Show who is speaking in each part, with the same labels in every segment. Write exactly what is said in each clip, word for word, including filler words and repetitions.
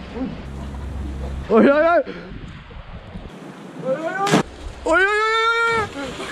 Speaker 1: Oi, oi, oi! Oi, oi, oi! Oi, oi, oi, oi!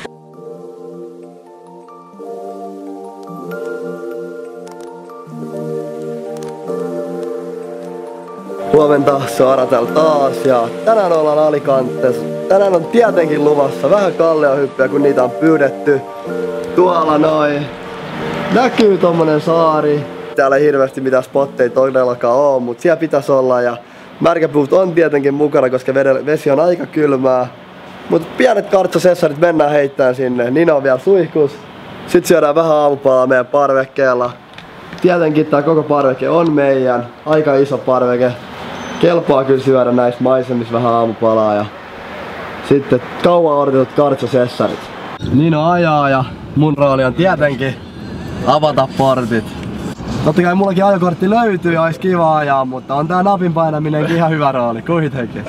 Speaker 1: Huomenta, Sara täällä taas ja tänään ollaan Alicantes. Tänään on tietenkin luvassa vähän kalliohyppyjä, kun niitä on pyydetty. Tuolla noin näkyy tommonen saari. Täällä ei hirveästi mitään spotteja todellakaan oo, mut siellä pitäisi olla ja märkäpuut on tietenkin mukana, koska vesi on aika kylmää. Mut pienet kartsasessarit mennään heittämään sinne. Nina on vielä suihkus. Sitten syödään vähän aamupalaa meidän parvekkeella. Tietenkin tää koko parveke on meidän. Aika iso parveke. Kelpaa kyllä syödä näissä maisemissa vähän aamupalaa ja sitten kauan odotetut kartsasessarit. Nino ajaa ja mun rooli on tietenkin avata portit. Totta kai mullakin ajokortti löytyy ja olisi kiva ajaa, mutta on tää napin painaminenkin ihan hyvä rooli kuitenkin.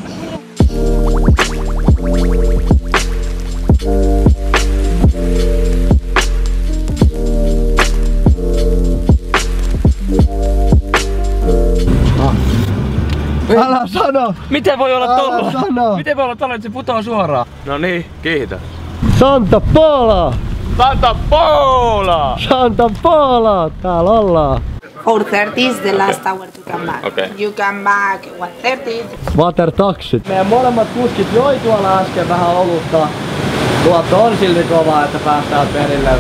Speaker 1: Älä sano!
Speaker 2: Miten voi olla tolla?
Speaker 1: Sano.
Speaker 2: Miten voi olla tolla, että se putoaa suoraan? No niin, kiitos.
Speaker 1: Santa Pola!
Speaker 2: Santa Pola!
Speaker 1: Santa Pola! Täällä ollaan.
Speaker 3: four thirty is the last hour to come back.
Speaker 2: Okay.
Speaker 3: You come back one thirty.
Speaker 1: Water taxit. Meidän molemmat kuskit joi tuolla äsken vähän olutta. Tuotto on silti kova, että päästään perille.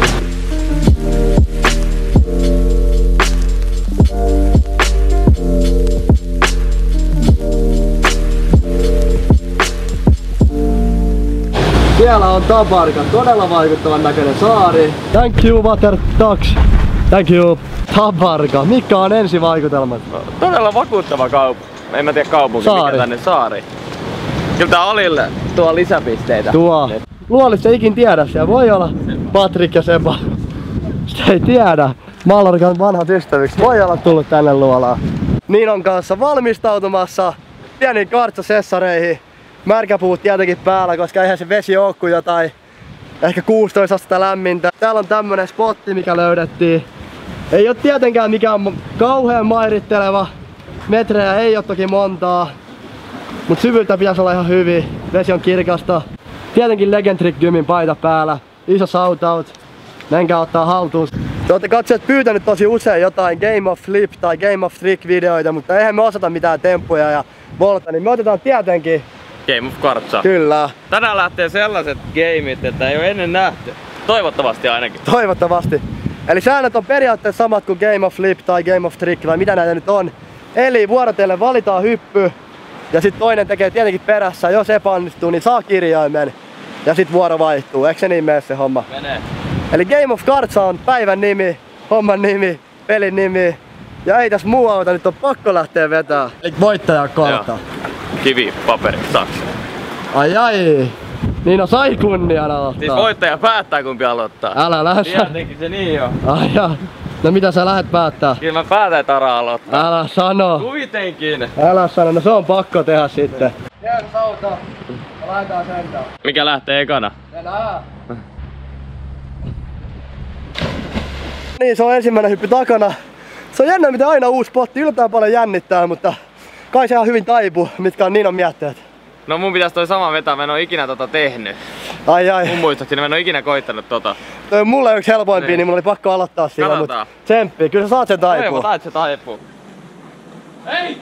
Speaker 1: Siellä on Tabarka, todella vaikuttavan näköinen saari. Thank you Water Tax. Thank you Tabarka. Mikä on ensivaikutelmat?
Speaker 2: No, todella vakuuttava kaupunki. En mä tiedä kaupunki,
Speaker 1: Saari.
Speaker 2: mikä tänne saari. Kyllä tää Alille tuo lisäpisteitä.
Speaker 1: Tuo. Luolissa ikin tiedä, siellä voi olla Patrik ja Seba. Sitä ei tiedä. Mallorcan vanhat ystäviksi. Voi olla tullut tänne luolaan. Ninon kanssa valmistautumassa pieniin kartsasessareihin. Märkäpuut tietenkin päällä, koska eihän se vesi oo kuin jotain ehkä kuusitoista astetta lämmintä. Täällä on tämmönen spotti, mikä löydettiin. Ei oo tietenkään mikään kauhean mairitteleva. Metrejä ei oo toki montaa. Mut syvyyttä pitäisi olla ihan hyvin. Vesi on kirkasta. Tietenkin Legendric Gymin paita päällä. Iso shoutout. Menkää ottaa haltuun. Te ootte katsojat pyytänyt tosi usein jotain Game of Flip tai Game of Trick videoita, mutta eihän me osata mitään temppuja ja volta, niin me otetaan tietenkin
Speaker 2: Game of Kartsa.
Speaker 1: Kyllä.
Speaker 2: Tänään lähtee sellaiset gameit, että ei ole ennen nähty. Toivottavasti ainakin.
Speaker 1: Toivottavasti. Eli säännöt on periaatteessa samat kuin Game of Flip tai Game of Trick vai mitä näitä nyt on. Eli vuorotellen valitaan hyppy ja sitten toinen tekee tietenkin perässä. Jos epäonnistuu, niin saa kirjaimen ja sitten vuoro vaihtuu. Eikö se niin mene se homma?
Speaker 2: Menee.
Speaker 1: Eli Game of Kartsa on päivän nimi, homman nimi, pelin nimi. Ja ei tässä muu auta, nyt on pakko lähteä vetää. Eli voittaja kohta.
Speaker 2: Kivi, paperi, saksa.
Speaker 1: Ai ai. Niin on sai kunnian aloittaa.
Speaker 2: Siis voittaja päättää kumpi aloittaa.
Speaker 1: Älä lähde sä.
Speaker 2: Tietenkin se niin on.
Speaker 1: Ai ja. No mitä sä lähdet päättää?
Speaker 2: Kyllä mä päätän, että Ara aloittaa.
Speaker 1: Älä sano.
Speaker 2: Kuitenkin.
Speaker 1: Älä sano, no se on pakko tehdä sitten. Jään sauta. Laitetaan sentään.
Speaker 2: Mikä lähtee ekana?
Speaker 1: Enää. Niin, se on ensimmäinen hyppy takana. Se on jännä, miten aina uusi spotti. Yllättävän paljon jännittää, mutta kai se ihan hyvin taipuu, mitkä on Ninon mietteet.
Speaker 2: No mun pitäis toi sama vetää, mä en oo ikinä tota tehnyt.
Speaker 1: Ai ai.
Speaker 2: Mun muistaakseni mä en oo ikinä koittanut tota.
Speaker 1: Toi on mulle yksi helpoimpia, niin, niin mulla oli pakko aloittaa sillä, mut tsemppii. Kyllä sä saat sen taipua.
Speaker 2: Toivotaan, että se taipuu. Hei!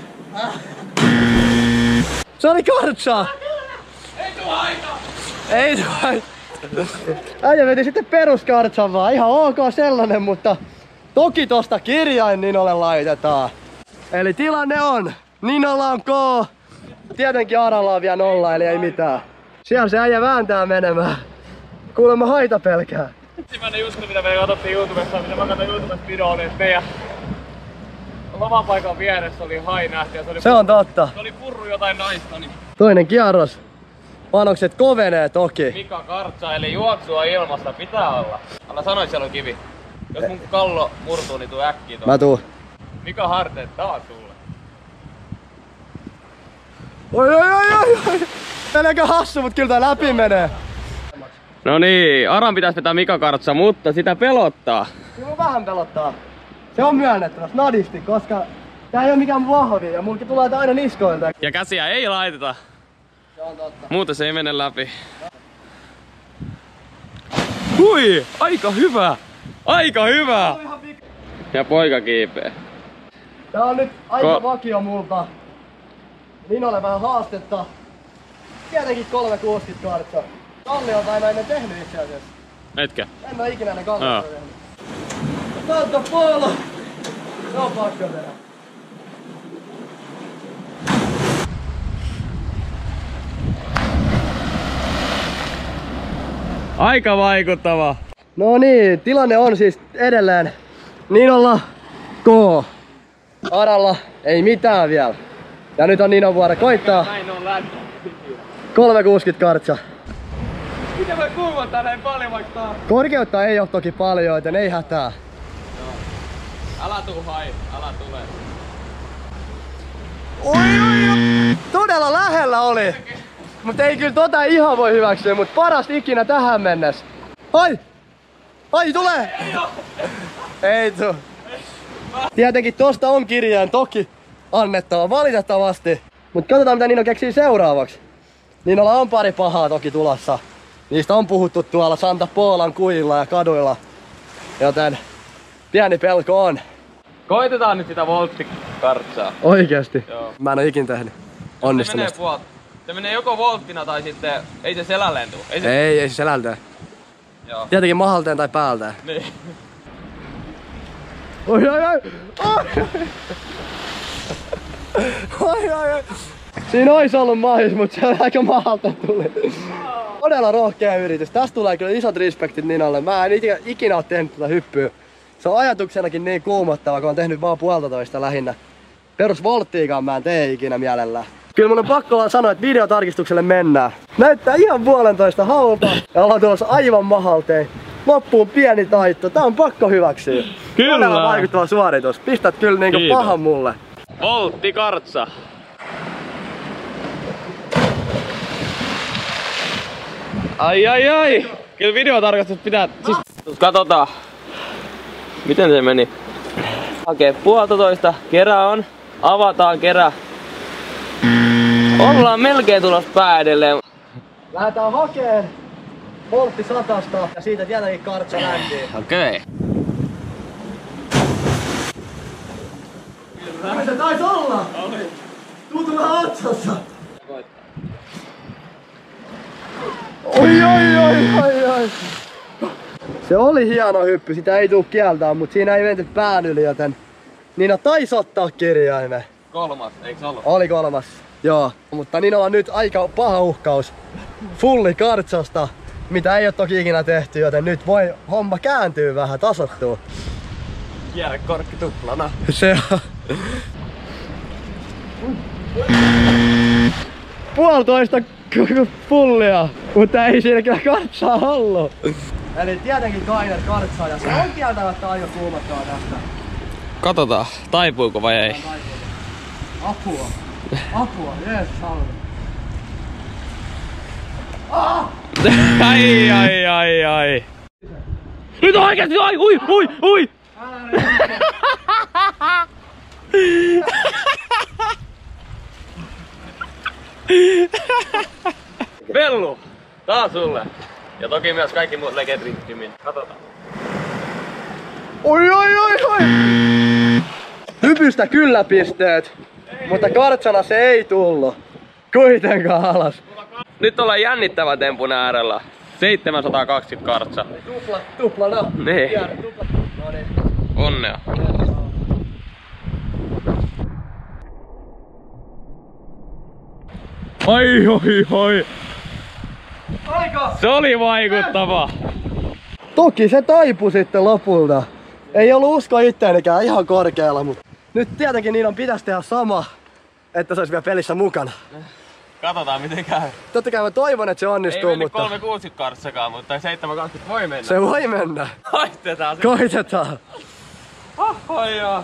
Speaker 1: Se oli kartsa!
Speaker 2: Ei tuu aika!
Speaker 1: Ei tuu aika! Äijä veti sitten peruskartsan vaan. Ihan ok sellainen, mutta toki tosta kirjain Ninolle laitetaan. Eli tilanne on, Ninolla on K. Tietenkin Aralla on vielä nolla, eli ei mitään. Siellä se äijä vääntää menemään. Kuulemma haita pelkää.
Speaker 2: Ensimmäinen juttu, mitä me katsottiin YouTubessa, mitä mä katsoin YouTubessa videoon, että meidän lomapaikan vieressä oli hai nähty ja se oli,
Speaker 1: se on totta.
Speaker 2: Se oli purru jotain naista. Niin
Speaker 1: toinen kierros. Panokset kovenee toki.
Speaker 2: Mika Kartsa, eli juoksua ilmassa pitää olla. Älä sano, että siellä on kivi. Jos mun kallo murtuu, niin tuu äkkiä tuolla.
Speaker 1: Mä tuun.
Speaker 2: Mika Harteet, taas sulle.
Speaker 1: Oi oi oi oi oi! Pelkkä hassu, mut kyllä tää läpi menee.
Speaker 2: No niin, Aran pitäis vetää Mika Kartsa, mutta sitä pelottaa.
Speaker 1: Kyllä vähän pelottaa. Se on myönnettävä, snadisti, koska Tää ei oo mikään vahvi ja mulki tulee aina niskoilta.
Speaker 2: Ja käsiä ei laiteta.
Speaker 1: Se on totta.
Speaker 2: Muuten se ei mene läpi. Hui! Aika hyvä! Aika hyvä! Ja poika kiipee.
Speaker 1: Tää on nyt aika
Speaker 2: Ko-
Speaker 1: vakio multa. Ninolle vähän haastetta. Tietenkin kolmesataakuusikymmentä kartsa. Kalliolta en oo ennen tehnyt itse asiassa.
Speaker 2: Etkä?
Speaker 1: En oo ikinä ennen kalliolta
Speaker 2: Joo.
Speaker 1: tehnyt. Salto polo! Se on pakko tehdä.
Speaker 2: Aika vaikuttava.
Speaker 1: No niin, tilanne on siis edelleen Ninolla K. Aralla ei mitään vielä. Ja nyt on Ninon vuoro koittaa.
Speaker 2: Näin on lähtö.
Speaker 1: kolmesataakuusikymmentä kartsa.
Speaker 2: Miten mä kuumotan näin paljon vaikka taas?
Speaker 1: Korkeutta ei oo toki paljon, joten ei hätää.
Speaker 2: Älä tuu hai, älä tule.
Speaker 1: Oi, oi, oi. Todella lähellä oli. Mut ei kyllä tota ihan voi hyväksyä, mut parasta ikinä tähän mennessä. Ai! Ai tulee!
Speaker 2: Ei oo!
Speaker 1: Ei tuu. Tietenkin tosta on kirjeen toki annettava valitettavasti. Mut katsotaan mitä Nino keksii seuraavaksi. Ninolla on pari pahaa toki tulossa. Niistä on puhuttu tuolla Santa Poolan kujilla ja kaduilla. Joten pieni pelko on.
Speaker 2: Koitetaan nyt sitä volttikartsaa.
Speaker 1: Oikeesti?
Speaker 2: Joo.
Speaker 1: Mä en oo ikin tehnyt.
Speaker 2: Se menee
Speaker 1: Onnistumista.
Speaker 2: puolta. Se menee joko volttina tai sitten ei se selälleen tuu. Ei se...
Speaker 1: Ei, ei se selältä.
Speaker 2: Joo.
Speaker 1: Tietenkin mahalteen tai päältä.
Speaker 2: Niin.
Speaker 1: Oi oi oi! Oi oi oi! oi. Siinä ois ollut mahis, mut se on aika mahalta tuli. Todella rohkea yritys. Tästä tulee kyllä isot respektit Ninolle. Mä en ikinä, ikinä oo tehnyt tätä hyppyä. Se on ajatuksenakin niin kuumottava, kun on tehnyt vaan puoltatoista lähinnä. Perus volttiikaan mä en tee ikinä mielellään. Kyllä mun on pakko vaan sanoa, että videotarkistukselle mennään. Näyttää ihan puolentoista haulta ja ollaan tulossa aivan mahalteen. Loppuun pieni taitto. Tää on pakko hyväksyä.
Speaker 2: Kyllä.
Speaker 1: Todella vaikuttava suoritus. Pistät kyllä niinku
Speaker 2: Kiitos.
Speaker 1: pahan mulle.
Speaker 2: Volttikartsa. Ai ai ai! Kyllä videotarkastus pitää... Siis... Katsotaan. Miten se meni? Hakee puolitoista. Kerä on. Avataan kerä. Ollaan melkein tulossa pää edelleen.
Speaker 1: Lähdetään hakeen voltti satasta ja siitä tietenkin kartsa lähtii.
Speaker 2: Okei.
Speaker 1: Okay. Se taisi olla!
Speaker 2: Oli.
Speaker 1: Tuu tulee otsassa! Oi oi oi oi oi! Se oli hieno hyppy, sitä ei tuu kieltää, mutta siinä ei menty pään yli, joten Nino taisi ottaa kirjaimen.
Speaker 2: Kolmas, eiks ollut?
Speaker 1: Oli kolmas, joo. Mutta Ninolla on nyt aika paha uhkaus fulli kartsasta, mitä ei ole toki ikinä tehty, joten nyt voi homma kääntyy vähän, tasoittuu.
Speaker 2: Kierrekorkki tuplana.
Speaker 1: Se on. Puolitoista fullia, mutta ei siinä kyllä kartsaa ollut. Eli tietenkin Kainer kartsaa ja se on kieltämättä aika kuumottava tästä.
Speaker 2: Katsotaan, taipuuko vai ei.
Speaker 1: Apua. Apua, jees, salve. Ah!
Speaker 2: Ai ai ai ai. Nyt oikeesti, ai, ui, ui, ui! Vellu! Taas sulle! Ja toki myös kaikki muut legendrittimin. Katsotaan.
Speaker 1: Oi oi oi oi! Hypystä kyllä pisteet, ei, mutta kartsana se ei tullut. Kuitenkaan alas.
Speaker 2: Nyt ollaan jännittävä tempun äärellä. seitsemänsataakaksikymmentä kartsa.
Speaker 1: Tupla, tupla, no.
Speaker 2: Niin.
Speaker 1: Tiedä, tupla. No niin.
Speaker 2: Onnea. Ai oi oi.
Speaker 1: Aika!
Speaker 2: Se oli vaikuttava.
Speaker 1: Toki se taipui sitten lopulta. Ei ollut usko itteenikään ihan korkealla, mutta nyt tietenkin Ninon pitäisi tehdä sama, että se olisi vielä pelissä mukana.
Speaker 2: Katsotaan miten käy.
Speaker 1: Totta kai mä toivon, että se onnistuu,
Speaker 2: Ei mennyt
Speaker 1: mutta
Speaker 2: kolmesataakuusikymmentä kartsakaan, mutta seitsemän kaksikymmentä voi mennä.
Speaker 1: se voi mennä.
Speaker 2: Koitetaan se.
Speaker 1: Koitetaan.
Speaker 2: Oh, oi joo.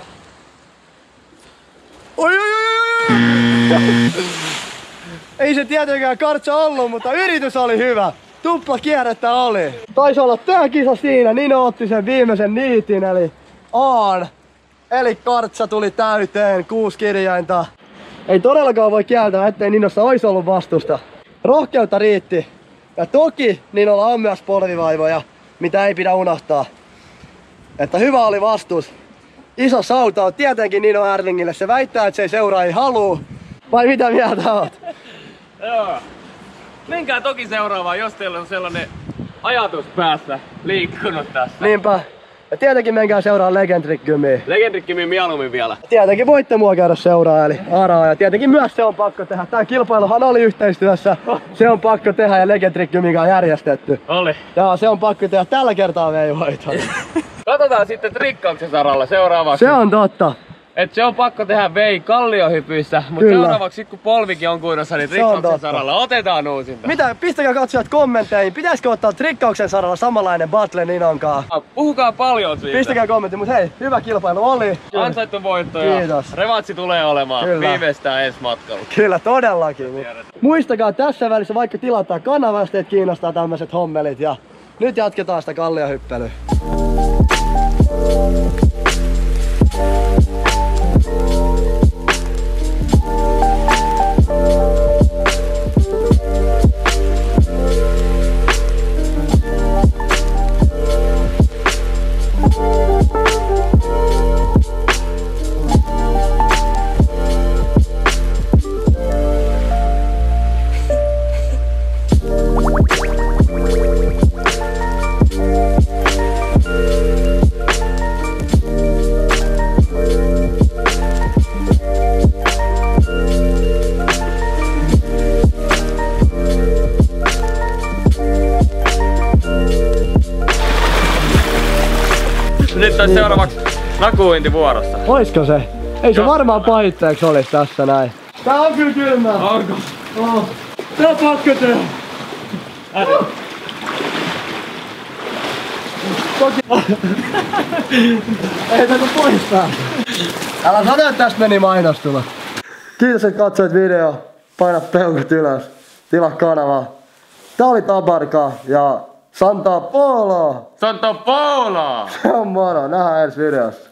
Speaker 1: Oi oi oi oi oi! Ei se tietenkään kartsa ollut, mutta yritys oli hyvä. Tupla kierrettä oli. Taisi olla tää kisa siinä. Nino otti sen viimeisen niitin eli Aan. Eli kartsa tuli täyteen, kuusi kirjainta. Ei todellakaan voi kieltää, ettei Ninossa olisi ollut vastusta. Rohkeutta riitti. Ja toki Ninolla on myös polvivaivoja, mitä ei pidä unohtaa. Että hyvä oli vastus. Iso sauta on tietenkin Nino Erlingille. Se väittää, että se ei seuraa, ei haluu. Vai mitä mieltä oot?
Speaker 2: Joo. Menkää toki seuraavaan, jos teillä on sellainen ajatus päässä liikkunut tässä.
Speaker 1: Niinpä. Ja tietenkin menkää seuraa Legendrick-gymiä.
Speaker 2: Legendrick-gymin mieluummin vielä.
Speaker 1: Tietenkin voitte mua käydä seuraa, eli Araa. Ja tietenkin myös se on pakko tehdä. Tää kilpailuhan oli yhteistyössä. Se on pakko tehdä ja Legendrick-gymin on järjestetty.
Speaker 2: Oli.
Speaker 1: Ja se on pakko tehdä tällä kertaa veivoita.
Speaker 2: Katsotaan sitten trikkauksen saralla seuraavaksi.
Speaker 1: Se on totta.
Speaker 2: Et se on pakko tehdä vei kalliohypyissä, mutta seuraavaksi sit kun polvikin on kunnossa, niin trikkauksen saralla otetaan uusinta.
Speaker 1: Mitä? Pistäkää katsojat kommentteihin. Pitäisikö ottaa trikkauksen saralla samanlainen battle Ninonkaan?
Speaker 2: Puhukaa paljon siitä.
Speaker 1: Pistäkää kommentti, mutta hei, hyvä kilpailu oli.
Speaker 2: Ansaittu voitto ja
Speaker 1: Kiitos.
Speaker 2: revatsi tulee olemaan.
Speaker 1: Kyllä.
Speaker 2: Viimeistään ensi matkalla.
Speaker 1: Kyllä, todellakin. Muistakaa tässä välissä vaikka tilattaa kanavasta, että kiinnostaa tämmöiset hommelit. Ja nyt jatketaan sitä kalliohyppelyä.
Speaker 2: Nyt on seuraavaksi nakuuinti vuorossa.
Speaker 1: Oisko se? Ei se varmaan pahitteeksi olisi tässä näin. Tää on kyllä kylmää.
Speaker 2: Onko?
Speaker 1: Oh. Tää on pakko tehdä. Toki. Ei tätä pois päästä. Älä sano, että tästä meni mainostuma. Kiitos, että katsoit video. Paina peukut ylös. Tilaa kanavaa. Tää oli Tabarka ja Santa Polo.
Speaker 2: Santa Paula!
Speaker 1: Se on moro. Nähdään ensi videossa.